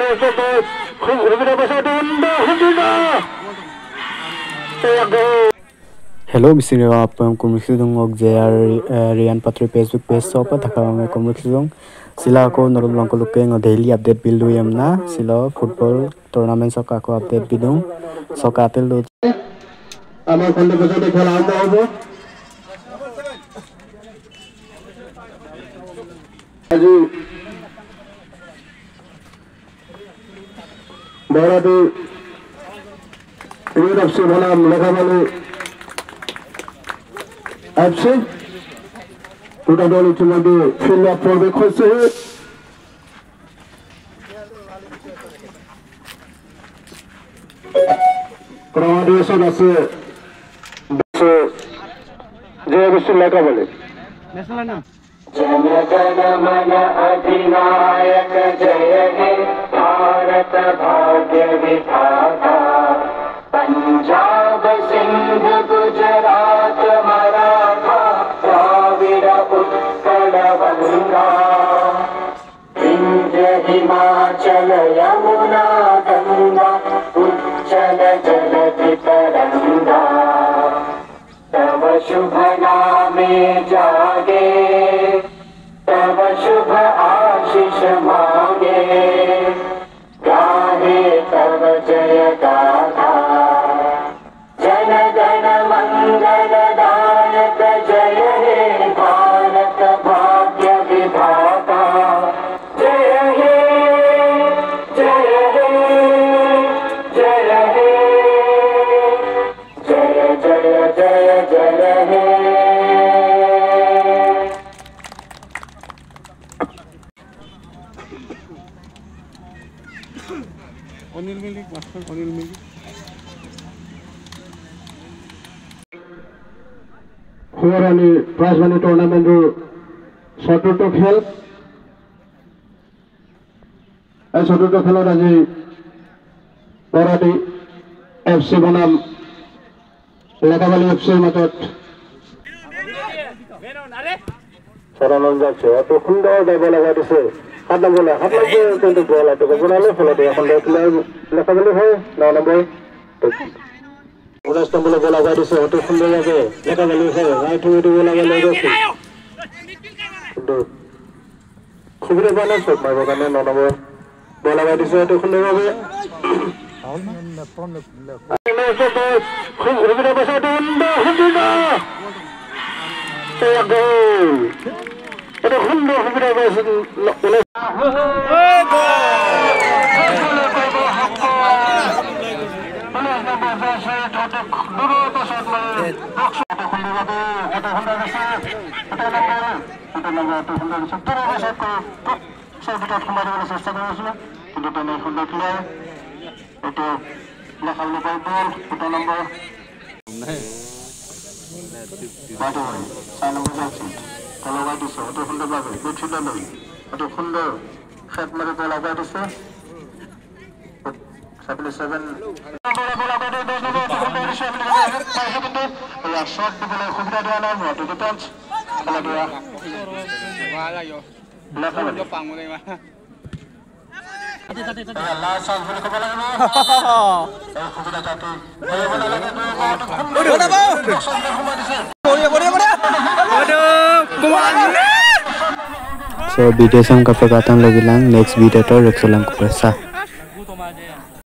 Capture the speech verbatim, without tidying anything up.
Hello, Mister Apa Kumriksidong J R Rian Patri Facebook page sopa thakame Kumriksidong sila ko normal ko lukeng daily update bildu yamna sila football tournament soka ko update bidung soka telu আমার খন্ড পছন্দে খেলা আরম্ভ হবে আজি বড়াটি read of বনাম লেখাবলি FC দুটা দল ইতিমধ্যে ফিল্ড আপ প্রবেশ করছে ক্রমান্বয়ে আছে जय विश्वनाथ बोले जन गण मन अधिनायक जय हे भारत भाग्य विधाता पंजाब सिंध गुजरात मराठा द्राविड़ उत्कल गंगा विंध्य हिमाचल यमुना गंगा उच्चल जलधि तरंगा तव शुभ नामे जागे तव शुभ आशीष मांगे गाहे तव जय गाथा जन गण मंगल दायक जय हे भारत भाग्य विधाता जय हे जय हे जय हे जय जय जय जय हे অনিল মিলি মাস্টার অনিল মিলি ফুয়ারানি প্রাইজ মানি টুর্নামেন্টৰ চতুৰ্থ খেল এই চতুৰ্থ খেলত আজি বৰাটি এফচি বনাম লেখাবালি এফচিৰ মাজত চৰণত যাচ্ছে অত সুন্দৰ যাব লগা দিছে সাত নম্বৰ সাত নম্বৰ কিন্তু বল আটকে বনালে ফলতে এখন লেখাবালি হয় ন নম্বৰ উনৈশ নম্বৰ বল আগুৱাই দিছে অত সুন্দৰ লাগে লেখাবালি হয় ৰাইট উইটো বল আগুৱাই লৈ গৈছে কিন্তু সুবিধা পোৱা নাই চব মাৰিবৰ কাৰণে ন নম্বৰ বল আগুৱাই দিছে অত সুন্দৰভাৱে এটা সুন্দৰ সুবিধা পাইছে চেষ্টা কৰিছিলে কিন্তু তেনে সুন্দৰ খেলায় এইটো লেখাবলৈ পাই বল দুটা নম্বৰ চাৰি নম্বৰ যাচ্ছে লগাই দিছে অতি সুন্দৰভাৱে গুড শ্বুটাৰ লৈ অতি সুন্দৰ শেট মাৰি বল লগাই দিছে ছেভেণ্টি ছেভেন শ্বট দিবলৈ সুবিধা দিয়া নাই মই ডিফেন্স খেলা দিয়া So video sam kapag atang lagi lang next video to reksalam ko sa